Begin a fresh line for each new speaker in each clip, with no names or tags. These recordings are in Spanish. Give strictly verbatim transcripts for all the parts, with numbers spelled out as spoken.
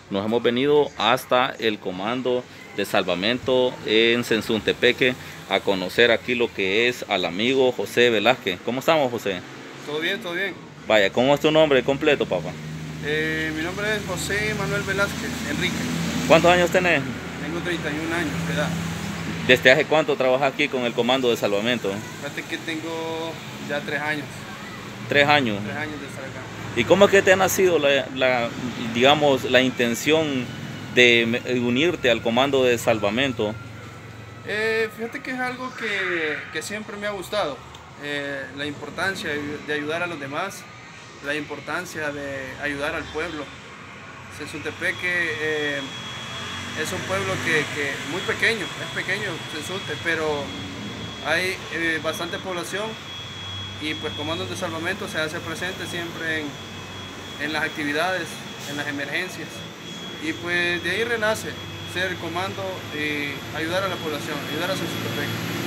nos hemos venido hasta el comando de salvamento en Sensuntepeque a conocer aquí lo que es al amigo José Velázquez. ¿Cómo estamos, José?
Todo bien, todo bien.
Vaya, ¿cómo es tu nombre completo, papá?
Eh, mi nombre es José Manuel Velázquez Enrique.
¿Cuántos años tenés?
Tengo treinta y un años de edad.
¿Desde hace cuánto trabajas aquí con el comando de salvamento?
Fíjate que tengo ya tres años.
Tres años.
Tres años de estar acá.
¿Y cómo es que te ha nacido la, la, digamos, la intención de unirte al comando de salvamento?
Eh, fíjate que es algo que, que siempre me ha gustado. Eh, la importancia de ayudar a los demás, la importancia de ayudar al pueblo. Sensuntepeque eh, es un pueblo que, que muy pequeño, es pequeño Sensunte, pero hay eh, bastante población y pues comandos de salvamento se hace presente siempre en, en las actividades, en las emergencias, y pues de ahí renace ser comando y ayudar a la población, ayudar a Sensuntepeque.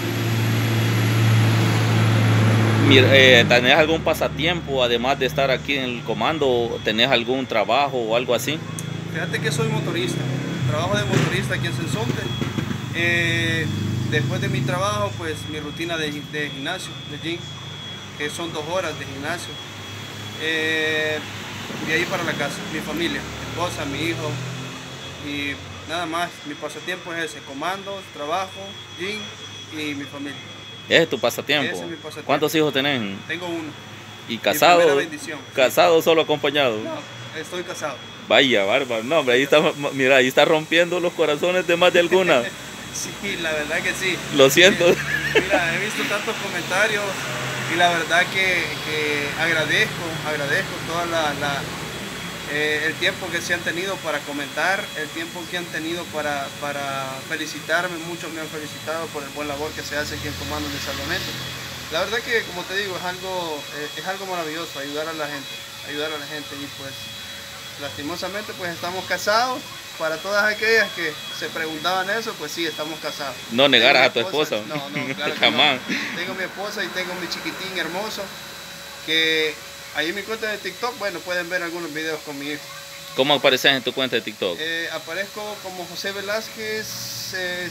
Eh, ¿Tenés algún pasatiempo además de estar aquí en el comando? ¿Tenés algún trabajo o algo así?
Fíjate que soy motorista, trabajo de motorista aquí en Sensunte. Eh, después de mi trabajo, pues mi rutina de, de gimnasio, de gym, que son dos horas de gimnasio. Eh, de ahí para la casa, mi familia, mi esposa, mi hijo y nada más. Mi pasatiempo es ese: comandos, trabajo, gym y mi familia.
¿Ese es tu pasatiempo?
Ese es mi pasatiempo.
¿Cuántos hijos tenés?
Tengo uno.
¿Y casado?
Mi primera bendición.
¿Casado o solo acompañado?
No, estoy casado.
Vaya, bárbaro. No, hombre, ahí está, mira, ahí está rompiendo los corazones de más de alguna.
Sí, la verdad que sí.
Lo siento.
Eh, mira, he visto tantos comentarios y la verdad que, que agradezco, agradezco toda la, la eh, el tiempo que se han tenido para comentar, el tiempo que han tenido para, para felicitarme. Muchos me han felicitado por el buen labor que se hace aquí en Comando de Salvamento. La verdad que, como te digo, es algo, eh, es algo maravilloso ayudar a la gente, ayudar a la gente y pues lastimosamente pues estamos casados. Para todas aquellas que se preguntaban eso, pues sí, estamos casados.
No negaras a tu esposa.
No, no, claro que
jamás.
No. Tengo mi esposa y tengo mi chiquitín hermoso, que ahí en mi cuenta de TikTok, bueno, pueden ver algunos videos con mi hijo.
¿Cómo apareces en tu cuenta de TikTok?
Eh, aparezco como José Velázquez, eh,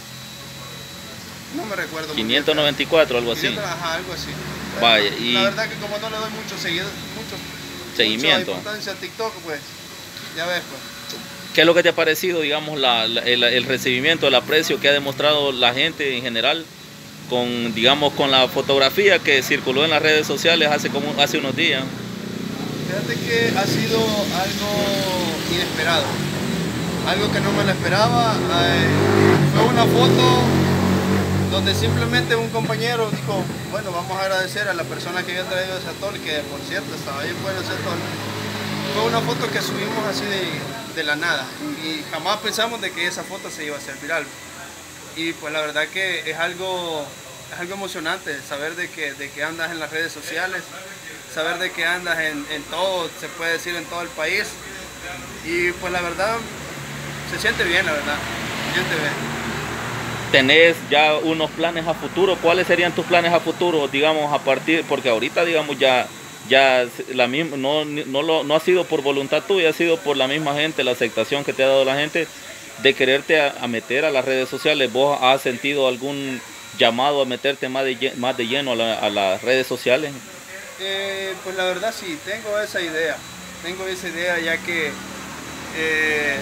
no me recuerdo.
quinientos noventa y cuatro, algo así.
Ajá, algo así.
Vaya,
la,
y
la verdad que como no le doy mucho seguido, mucho
seguimiento.
Mucha importancia a TikTok, pues, ya ves, pues.
¿Qué es lo que te ha parecido, digamos, la, la, el, el recibimiento, el aprecio que ha demostrado la gente en general con, digamos, con la fotografía que circuló en las redes sociales hace, como, hace unos días?
Fíjate que ha sido algo inesperado, algo que no me lo esperaba. Eh, fue una foto donde simplemente un compañero dijo, bueno, vamos a agradecer a la persona que había traído ese atol, que por cierto estaba bien bueno ese atol. Fue una foto que subimos así de, de la nada y jamás pensamos de que esa foto se iba a hacer viral. Y pues la verdad que es algo, es algo emocionante saber de que, de que andas en las redes sociales, saber de que andas en, en todo, se puede decir en todo el país. Y pues la verdad, se siente bien, la verdad, se siente bien.
¿Tenés ya unos planes a futuro? ¿Cuáles serían tus planes a futuro, digamos, a partir, porque ahorita, digamos, ya... ya la misma, no, no, lo, no ha sido por voluntad tuya, ha sido por la misma gente, la aceptación que te ha dado la gente de quererte a, a meter a las redes sociales? ¿Vos has sentido algún llamado a meterte más de, más de lleno a, la, a las redes sociales?
Eh, pues la verdad sí, tengo esa idea, tengo esa idea ya que eh,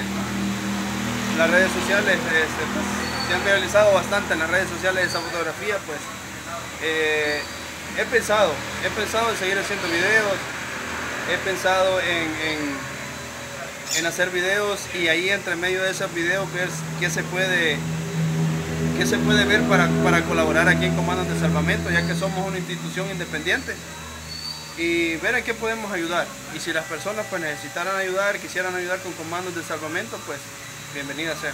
las redes sociales este, pues, se han realizado bastante en las redes sociales esa fotografía, pues eh, He pensado, he pensado en seguir haciendo videos, he pensado en, en, en hacer videos y ahí entre medio de esos videos ver qué se puede, qué se puede ver para, para colaborar aquí en Comandos de Salvamento, ya que somos una institución independiente, y ver en qué podemos ayudar. Y si las personas pues necesitaran ayudar, quisieran ayudar con Comandos de Salvamento, pues bienvenida sea.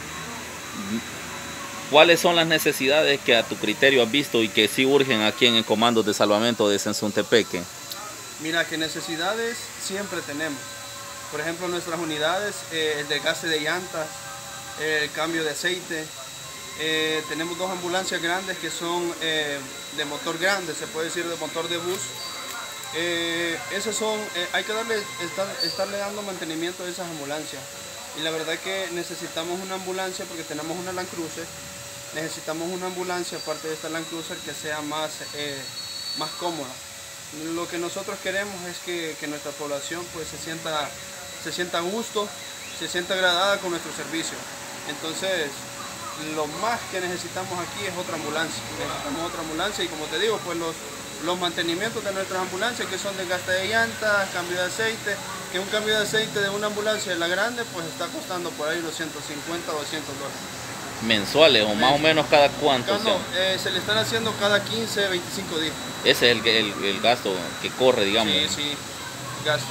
¿Cuáles son las necesidades que a tu criterio has visto y que sí urgen aquí en el Comando de Salvamento de Sensuntepeque?
Mira, que necesidades siempre tenemos. Por ejemplo, nuestras unidades, eh, el desgaste de llantas, eh, el cambio de aceite. Eh, tenemos dos ambulancias grandes que son eh, de motor grande, se puede decir de motor de bus. Eh, esos son, eh, hay que darle, estar, estarle dando mantenimiento a esas ambulancias. Y la verdad que necesitamos una ambulancia porque tenemos una Land Cruiser. Necesitamos una ambulancia aparte de esta Land Cruiser que sea más, eh, más cómoda. Lo que nosotros queremos es que, que nuestra población pues, se, sienta, se sienta a gusto, se sienta agradada con nuestro servicio. Entonces, lo más que necesitamos aquí es otra ambulancia. Necesitamos otra ambulancia y como te digo, pues los, los mantenimientos de nuestras ambulancias que son desgaste de llantas, cambio de aceite, que un cambio de aceite de una ambulancia de la grande pues está costando por ahí unos ciento cincuenta o doscientos dólares.
¿Mensuales o más o menos cada cuánto?
No, eh, se le están haciendo cada quince, veinticinco días.
Ese es el, el, el gasto que corre, digamos.
Sí, sí, gasto.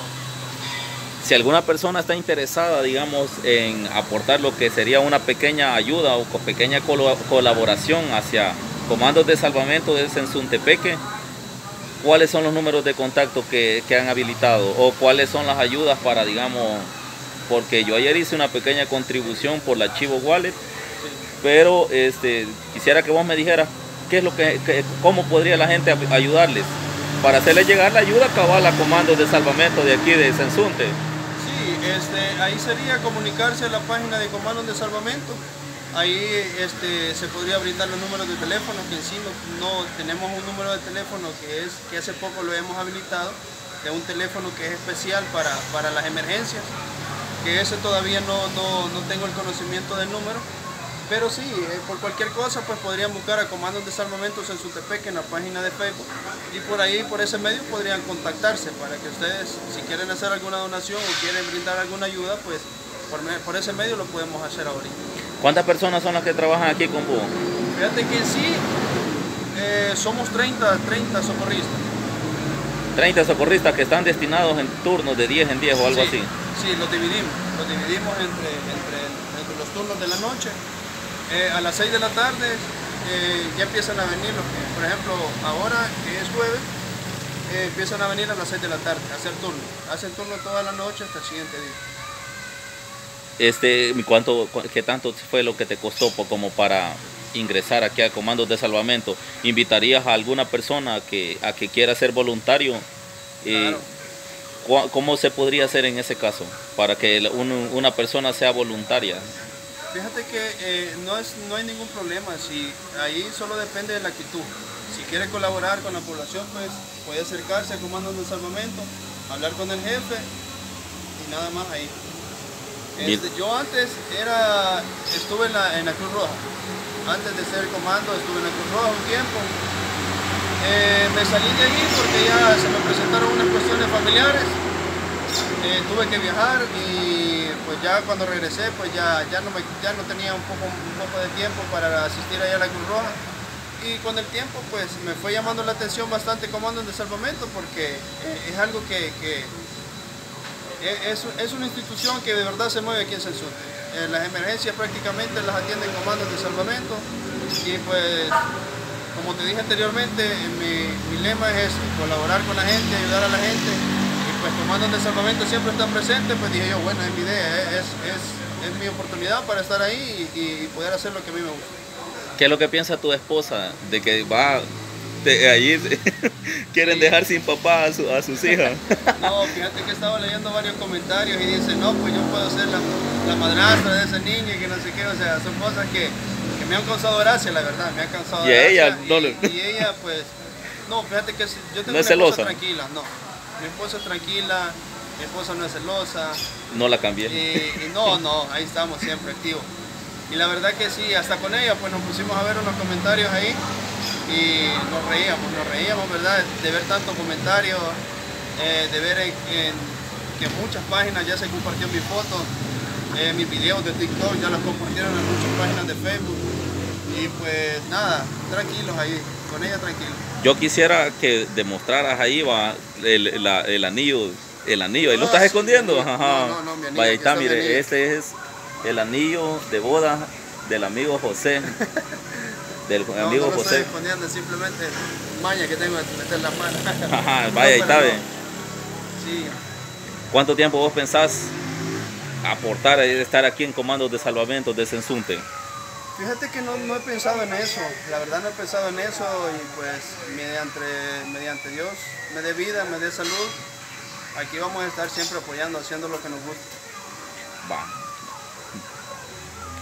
Si alguna persona está interesada, digamos, en aportar lo que sería una pequeña ayuda o pequeña col colaboración hacia comandos de salvamento de Sensuntepeque, ¿cuáles son los números de contacto que, que han habilitado? ¿O cuáles son las ayudas para, digamos, porque yo ayer hice una pequeña contribución por la Chivo Wallet, sí. Pero este, quisiera que vos me dijeras qué es lo que, que, cómo podría la gente ayudarles para hacerles llegar la ayuda cabal a comandos de salvamento de aquí de Sensunte.
Este, ahí sería comunicarse a la página de comandos de salvamento. Ahí este, se podría brindar los números de teléfono, que en sí no, no tenemos un número de teléfono que, es, que hace poco lo hemos habilitado, de un teléfono que es especial para, para las emergencias, que ese todavía no, no, no tengo el conocimiento del número, pero sí, eh, por cualquier cosa pues podrían buscar a comandos de salvamento en Sensuntepeque en la página de Facebook y por ahí, por ese medio podrían contactarse para que ustedes, si quieren hacer alguna donación o quieren brindar alguna ayuda, pues por, por ese medio lo podemos hacer ahorita.
¿Cuántas personas son las que trabajan aquí con vos?
Fíjate que en sí eh, somos treinta, treinta socorristas.
treinta socorristas que están destinados en turnos de diez en diez o algo
sí,
así.
Sí, los dividimos, los dividimos entre, entre, entre los turnos de la noche. Eh, a las seis de la tarde eh, ya empiezan a venir, los que, por ejemplo, ahora que es jueves, eh, empiezan a venir a las seis de la tarde a hacer turno. Hacen turno toda la noche hasta el siguiente día.
Este, ¿cuánto, ¿Qué tanto fue lo que te costó como para ingresar aquí a comandos de salvamento? ¿Invitarías a alguna persona a que, a que quiera ser voluntario?
Claro.
¿Cómo se podría hacer en ese caso para que una persona sea voluntaria?
Fíjate que eh, no, es, no hay ningún problema, si, ahí solo depende de la actitud. Si quiere colaborar con la población, pues puede acercarse a comandos de salvamento, hablar con el jefe y nada más ahí. Este, yo antes era, estuve en la, en la Cruz Roja, antes de ser comando estuve en la Cruz Roja un tiempo. Eh, me salí de ahí porque ya se me presentaron unas cuestiones familiares, eh, tuve que viajar y pues ya cuando regresé pues ya, ya, no, me, ya no tenía un poco, un poco de tiempo para asistir allá a la Cruz Roja. Y con el tiempo pues me fue llamando la atención bastante comandos de salvamento porque es algo que, que es, es una institución que de verdad se mueve aquí en Sensunte. Eh, las emergencias prácticamente las atienden comandos de salvamento y pues como te dije anteriormente mi, mi lema es eso, colaborar con la gente, ayudar a la gente y pues comandos de salvamento siempre están presentes, pues dije yo bueno es mi idea, es, es, es mi oportunidad para estar ahí y, y poder hacer lo que a mí me gusta.
¿Qué es lo que piensa tu esposa de que va de allí quieren dejar sin papá a, su, a sus hijas?
No, fíjate que estaba leyendo varios comentarios y dice, no, pues yo puedo ser la, la madrastra de ese niño y que no sé qué, o sea, son cosas que, que me han causado gracia, la verdad, me han causado
y
gracia.
Ella,
y,
no le...
y ella, pues, no, fíjate que yo tengo
no es
una esposa
celosa.
tranquila, no, mi esposa es tranquila, mi esposa no es celosa.
No la cambié.
Y, y no, no, ahí estamos siempre activos. Y la verdad que sí, hasta con ella pues nos pusimos a ver unos comentarios ahí y nos reíamos, nos reíamos, ¿verdad? De ver tantos comentarios, eh, de ver en, en, que en muchas páginas ya se compartió mi foto, eh, mis videos de TikTok ya los compartieron en muchas páginas de Facebook. Y pues nada, tranquilos ahí, con ella tranquilos.
Yo quisiera que demostraras ahí va el, la, el anillo, el anillo, ahí lo estás escondiendo.
No, no, no, mi anillo.
Ahí está, mire, ese es el anillo de boda del amigo José. Del
no,
amigo
no lo
José.
Estoy escondiendo, simplemente maña que tengo de meter las manos.
Ajá, vaya, ahí está,
no.
ve.
Sí.
¿Cuánto tiempo vos pensás aportar y estar aquí en comandos de salvamento de Sensunte?
Fíjate que no, no he pensado en eso, la verdad no he pensado en eso y pues mediante, mediante Dios me dé vida, me dé salud, aquí vamos a estar siempre apoyando, haciendo lo que nos gusta.
Va.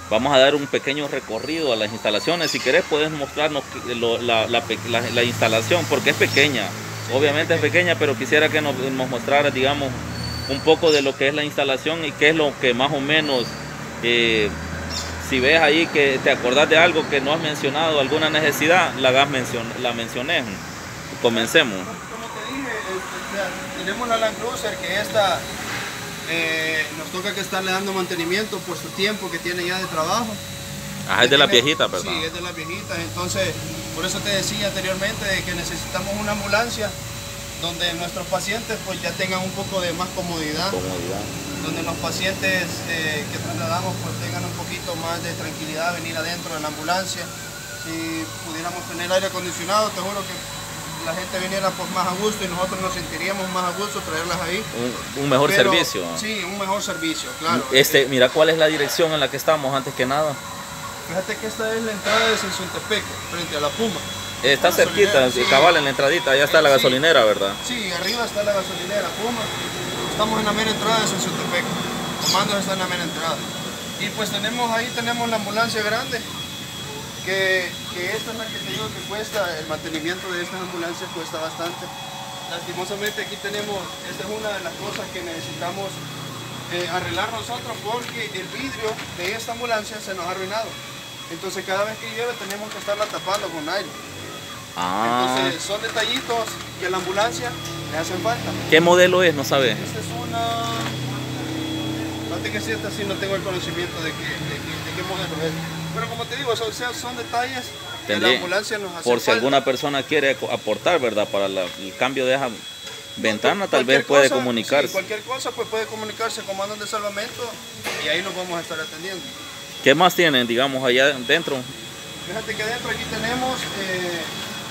Vamos a dar un pequeño recorrido a las instalaciones. Si querés puedes mostrarnos lo, la, la, la, la instalación, porque es pequeña. Sí, obviamente es pequeña, pero quisiera que nos, nos mostraras, digamos, un poco de lo que es la instalación y qué es lo que más o menos, eh, si ves ahí que te acordás de algo que no has mencionado, alguna necesidad, la, hagas mencion la mencioné. Comencemos.
Como te dije, este, tenemos la Land Cruiser que esta eh, nos toca que estarle dando mantenimiento por su tiempo que tiene ya de trabajo.
Ah, es de las viejitas, ¿verdad?
Sí, es de las viejitas, entonces por eso te decía anteriormente de que necesitamos una ambulancia donde nuestros pacientes pues ya tengan un poco de más comodidad,
comodidad.
donde los pacientes eh, que trasladamos pues tengan un poquito más de tranquilidad, venir adentro de la ambulancia. Si pudiéramos tener aire acondicionado, te juro que la gente viniera pues más a gusto y nosotros nos sentiríamos más a gusto traerlas ahí.
Un, un mejor
Pero,
servicio.
Sí, un mejor servicio, claro.
Este, mira cuál es la dirección en la que estamos antes que nada.
Fíjate que esta es la entrada de Sensuntepeque, frente a la Puma.
Está la cerquita, sí. Cabal en la entradita, allá está la
sí.
gasolinera, ¿verdad?
Sí, arriba está la gasolinera Puma. Estamos en la mera entrada de Sensuntepeque. Comandos está en la mera entrada. Y pues tenemos ahí tenemos la ambulancia grande, que, que esta es la que te digo que cuesta, el mantenimiento de estas ambulancias cuesta bastante. Lastimosamente aquí tenemos, esta es una de las cosas que necesitamos eh, arreglar nosotros, porque el vidrio de esta ambulancia se nos ha arruinado. Entonces cada vez que llueve tenemos que estarla tapando con aire.
Ah.
Entonces son detallitos que a la ambulancia le hacen falta.
¿Qué modelo es? No sabes.
Esta es una... Fíjate que si esta sí no tengo el conocimiento de, que, de, que, de qué modelo es. Pero como te digo, son, son detalles que la ambulancia nos hace
Por si
falta.
alguna persona quiere aportar, ¿verdad? Para la, el cambio de esa ventana, tal vez puede
cosa,
comunicarse.
Sí, cualquier cosa pues puede comunicarse con comandos de salvamento y ahí nos vamos a estar atendiendo.
¿Qué más tienen, digamos, allá dentro?
Fíjate que adentro aquí tenemos, eh,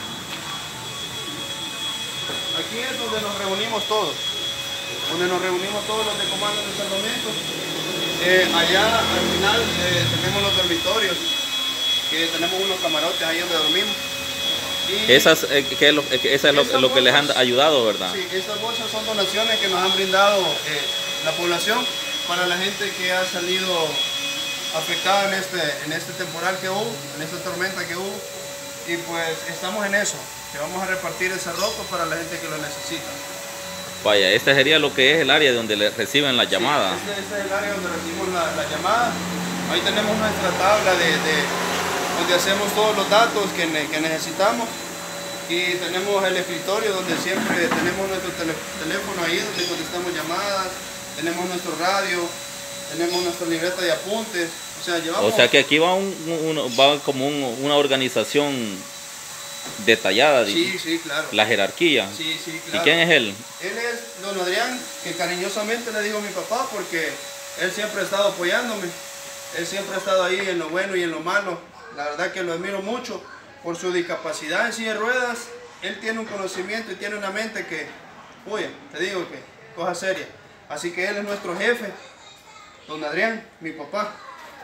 aquí es donde nos reunimos todos, donde nos reunimos todos los de comandos de salvamento. Eh, allá al final eh, tenemos los dormitorios, que tenemos unos camarotes ahí donde dormimos. Y
esas, eh, que es lo, eh, esa es lo, lo
bolsas,
que les han ayudado, ¿verdad?
Sí, estas bolsas son donaciones que nos han brindado eh, la población para la gente que ha salido afectada en este, en este temporal que hubo, en esta tormenta que hubo, y pues estamos en eso, que vamos a repartir esa ropa para la gente que lo necesita.
Vaya, este sería lo que es el área donde le reciben las llamadas.
Sí, este, este es el área donde recibimos la, la llamada. Ahí tenemos nuestra tabla de, de donde hacemos todos los datos que, ne, que necesitamos, y tenemos el escritorio donde siempre tenemos nuestro tele, teléfono ahí donde contestamos llamadas, tenemos nuestro radio, tenemos nuestra libreta de apuntes, o sea, llevamos...
O sea que aquí va, un, un, va como un, una organización detallada.
Sí, sí, claro.
La jerarquía.
Sí, sí, claro.
¿Y quién es él?
Él es don Adrián, que cariñosamente le digo a mi papá porque él siempre ha estado apoyándome. Él siempre ha estado ahí en lo bueno y en lo malo. La verdad que lo admiro mucho por su discapacidad en silla de ruedas. Él tiene un conocimiento y tiene una mente que, oye, te digo que, cosa seria. Así que él es nuestro jefe. Don Adrián, mi papá.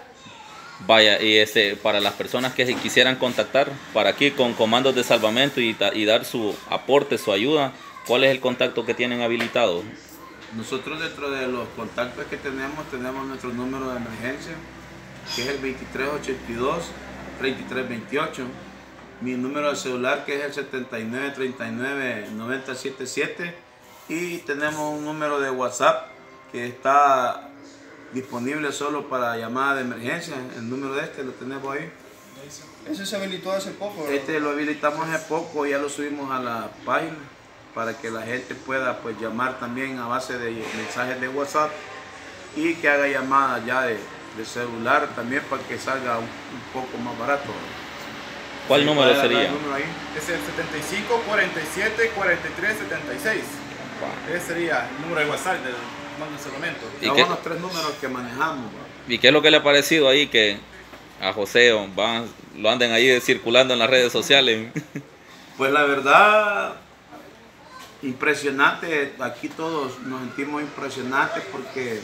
Vaya, y este, para las personas que quisieran contactar para aquí con comandos de salvamento y, y dar su aporte, su ayuda, ¿cuál es el contacto que tienen habilitado?
Nosotros dentro de los contactos que tenemos, tenemos nuestro número de emergencia, que es el veintitrés ochenta y dos, treinta y tres veintiocho. Mi número de celular, que es el setenta y nueve treinta y nueve noventa setenta y siete. Y tenemos un número de WhatsApp que está disponible solo para llamada de emergencia. El número de este lo tenemos ahí.
Ese se habilitó hace poco, ¿verdad?
Este lo habilitamos hace poco, ya lo subimos a la página para que la gente pueda pues llamar también a base de mensajes de WhatsApp y que haga llamadas ya de, de celular también para que salga un, un poco más barato.
¿Cuál
¿Sí,
número sería?
El número ahí?
Es el setenta y cinco cuarenta y siete cuarenta y tres setenta y seis. Wow. Ese sería el número de WhatsApp del comando de salvamento.
¿Y qué? Son los tres números que manejamos.
¿Y qué es lo que le ha parecido ahí que a José van, lo anden ahí circulando en las redes sociales?
Pues la verdad, impresionante. Aquí todos nos sentimos impresionantes porque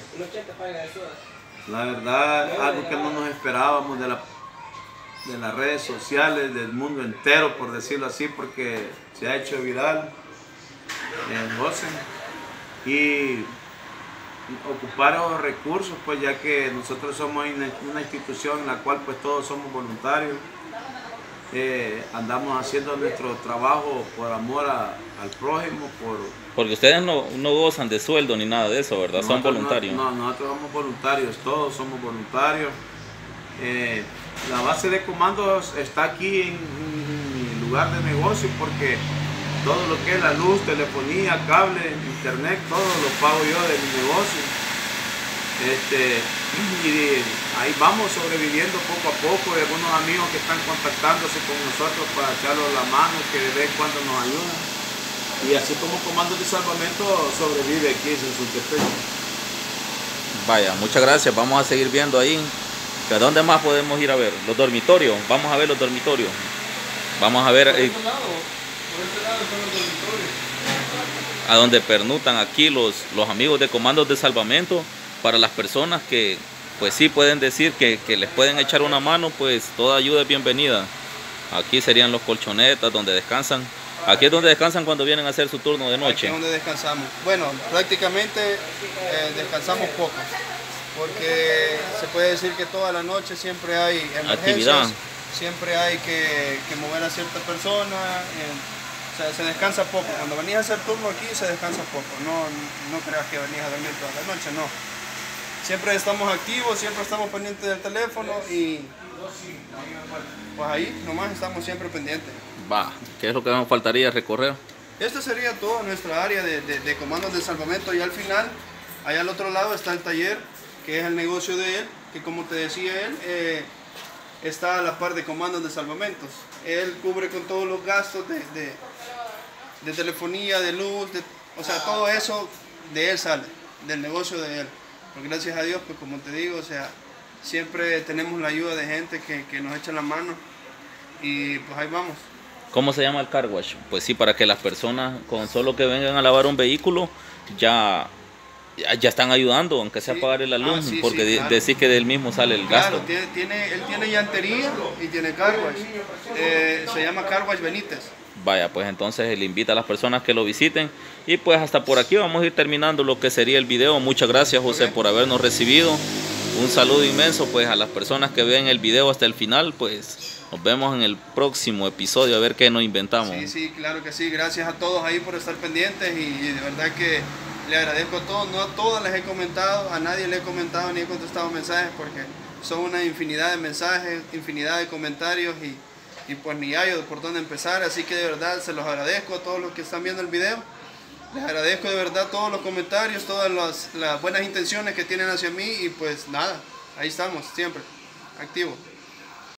la verdad algo que no nos esperábamos de, la, de las redes sociales, del mundo entero, por decirlo así, porque se ha hecho viral en José. Y ocupar los recursos, pues ya que nosotros somos una institución en la cual pues todos somos voluntarios. Eh, andamos haciendo nuestro trabajo por amor a, al prójimo, por...
Porque ustedes no, no gozan de sueldo ni nada de eso, ¿verdad? Son
Nosotros
voluntarios.
No, no, nosotros somos voluntarios, todos somos voluntarios. Eh, la base de comandos está aquí en, en mi lugar de negocio porque todo lo que es la luz, telefonía, cable, internet, todo lo pago yo de mi negocio. Este, y ahí vamos sobreviviendo poco a poco. Hay algunos amigos que están contactándose con nosotros para echarnos la mano, que de vez en cuando nos ayudan. Y así como Comandos de Salvamento sobrevive aquí en Sultepec.
Vaya, muchas gracias. Vamos a seguir viendo ahí. ¿A dónde más podemos ir a ver? Los dormitorios. Vamos a ver los dormitorios. Vamos a ver eh,
Por este lado, por este lado son los dormitorios.
a donde pernutan aquí los, los amigos de Comandos de Salvamento. Para las personas que pues sí pueden decir que, que les pueden echar una mano, pues toda ayuda es bienvenida. Aquí serían los colchonetas donde descansan. Aquí es donde descansan cuando vienen a hacer su turno de noche.
Aquí es donde descansamos. Bueno, prácticamente eh, descansamos poco, porque se puede decir que toda la noche siempre hay emergencias,
Actividad.
siempre hay que, que mover a cierta persona, eh, o sea, se descansa poco. Cuando venís a hacer turno aquí se descansa poco, no, no creas que venís a dormir toda la noche, no. Siempre estamos activos, siempre estamos pendientes del teléfono y pues ahí nomás estamos siempre pendientes.
Va, ¿qué es lo que nos faltaría recorrer?
Esta sería toda nuestra área de, de, de comandos de salvamento y al final, allá al otro lado está el taller, que es el negocio de él, que como te decía él, eh, está a la par de comandos de salvamentos. Él cubre con todos los gastos de, de, de telefonía, de luz, de, o sea, todo eso de él sale, del negocio de él. Pero gracias a Dios, pues como te digo, o sea, siempre tenemos la ayuda de gente que, que nos echa la mano y pues ahí vamos.
¿Cómo se llama el car wash? Pues sí, para que las personas con solo que vengan a lavar un vehículo ya, ya, ya están ayudando, aunque sea
Sí.
pagarle la luz,
Ah, sí,
porque
sí,
de-
claro.
decís que del mismo sale el
Claro,
gasto.
tiene, tiene, él tiene llantería y tiene car wash. Eh, se llama Car Wash Benítez.
Vaya, pues entonces él invita a las personas que lo visiten. Y pues hasta por aquí vamos a ir terminando lo que sería el video. Muchas gracias, José, por habernos recibido. Un saludo inmenso pues a las personas que ven el video hasta el final. Pues nos vemos en el próximo episodio a ver qué nos inventamos.
Sí, sí, claro que sí. Gracias a todos ahí por estar pendientes y, y de verdad que le agradezco a todos. No a todas les he comentado, a nadie le he comentado ni he contestado mensajes porque son una infinidad de mensajes, infinidad de comentarios y, y pues ni hay por dónde empezar. Así que de verdad se los agradezco a todos los que están viendo el video. Les agradezco de verdad todos los comentarios, todas las, las buenas intenciones que tienen hacia mí y pues nada, ahí estamos, siempre, activos.